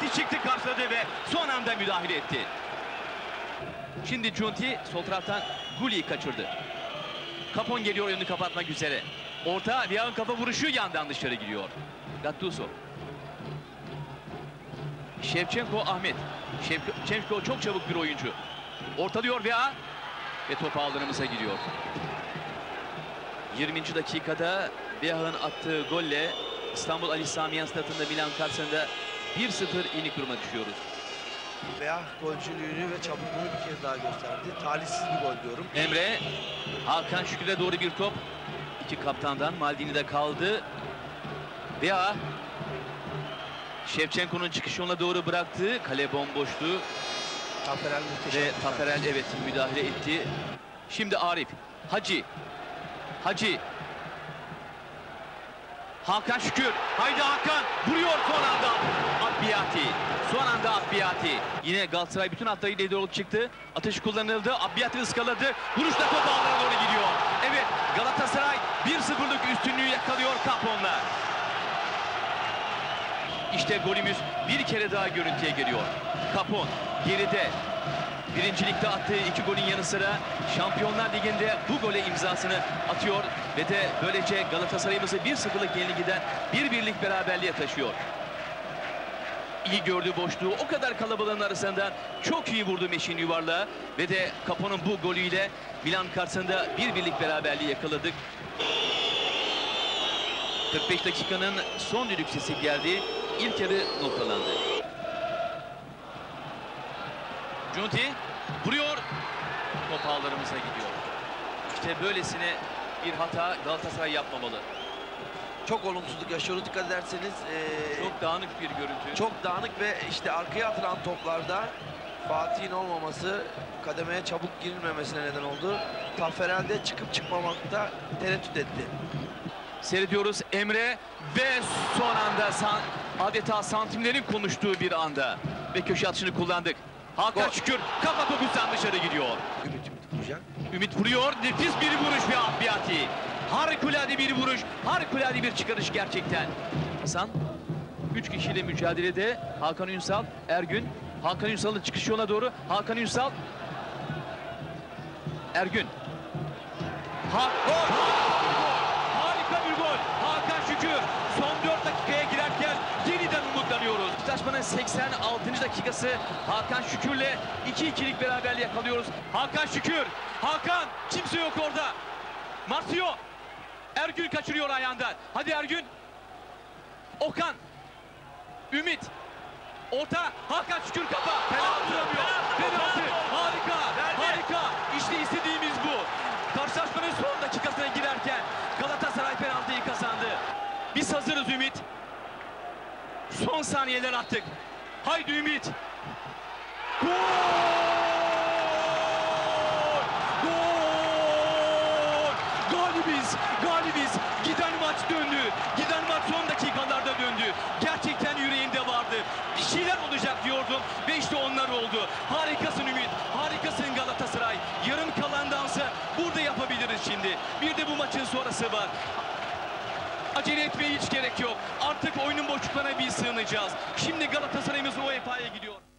Abiyati çıktı, karşıladı ve son anda müdahale etti. Şimdi Giunti sol taraftan Guli'yi kaçırdı. Capon geliyor önünü kapatmak üzere. Orta, Leao'nun kafa vuruşu yandan dışarı gidiyor. Gattuso. Şevçenko Ahmet. Şevçenko çok çabuk bir oyuncu. Ortalıyor Lea ve top ağlarımıza gidiyor. 20. dakikada Leao'nun attığı golle İstanbul Ali Sami Yen Stadı'nda Milan karşısında 1-0 inik duruma düşüyoruz. Leao golcülüğünü ve çabukluğunu bir kere daha gösterdi. Talihsiz bir gol diyorum. Emre, Hakan Şükür'e doğru bir top. İki kaptandan Maldini'de kaldı. Lea, Şevçenko'nun çıkış yoluna doğru bıraktı. Kale bomboştu. Taferel muhteşem. Ve Taferel evet müdahale etti. Şimdi Arif, Hacı. Hakan Şükür, haydi Hakan, vuruyor son anda Abiyati. Yine Galatasaray bütün hatlarıyla doğru çıktı. Atış kullanıldı, Abiyati ıskaladı. Vuruşla top ağlara doğru gidiyor. Evet, Galatasaray 1-0'lık üstünlüğü yakalıyor Capon'la. İşte golümüz bir kere daha görüntüye geliyor. Capon geride. Birincilikte attığı 2 golün yanı sıra Şampiyonlar Ligi'nde bu gole imzasını atıyor ve de böylece Galatasaray'ımızı 1-0'lık yenili giden 1-1'lik beraberliğe taşıyor. İyi gördüğü boşluğu o kadar kalabalığın arasında çok iyi vurdu meşin yuvarlağı ve de Capon'un bu golüyle Milan karşısında 1-1'lik beraberliği yakaladık. 45 dakikanın son düdük sesi geldi. İlk yarı noktalandı. Giunti vuruyor. Top ağlarımıza gidiyor. İşte böylesine bir hata Galatasaray yapmamalı. Çok olumsuzluk yaşıyoruz. Dikkat ederseniz çok dağınık bir görüntü. Çok dağınık ve işte arkaya atılan toplarda Fatih'in olmaması, kademeye çabuk girilmemesine neden oldu. Taferel de çıkıp çıkmamakta tereddüt etti. Seyrediyoruz Emre ve son anda adeta santimlerin konuştuğu bir anda ve köşe atışını kullandık. Hakan Şükür kafa topuzdan dışarı gidiyor. Ümit vuracak. Ümit vuruyor. Nefis bir vuruş ve Abiyati. Harikulade bir vuruş. Harikulade bir çıkarış gerçekten. Hasan 3 kişiyle mücadelede. Hakan Ünsal, Ergün. Hakan Ünsal'ın çıkış yoluna doğru. Hakan Ünsal. Ergün. Harika bir gol. Hakan Şükür. Son 4 dakikaya girerken yeniden umutlanıyoruz. Taşmanın 86. dakikası Hakan Şükür'le 2-2'lik beraberliği yakalıyoruz. Hakan Şükür. Hakan. Kimse yok orada. Marcio. Ergün kaçırıyor ayağından. Hadi Ergün. Okan. Ümit. Orta. Hakan Şükür kafa. Penaltı duramıyor. Penaltı. Harika. Harika. İşte istediğimiz bu. Karşılaşmanın son dakikasına girerken Galatasaray penaltıyı kazandı. Biz hazırız Ümit. Son saniyeler attık. Haydi Ümit. Gol! Gol! Galibiz. Giden maç döndü. Giden maç son dakikalarda döndü. Gerçekten yüreğimde vardı. Bir şeyler olacak diyordum ve işte onlar oldu. Harikasın Ümit. Harikasın Galatasaray. Yarım kalan dansı burada yapabiliriz şimdi. Bir de bu maçın sonrası var. Acele etmeye hiç gerek yok. Artık oyunun boşluklarına bir sığınacağız. Şimdi Galatasaray'ımız UEFA'ya gidiyor.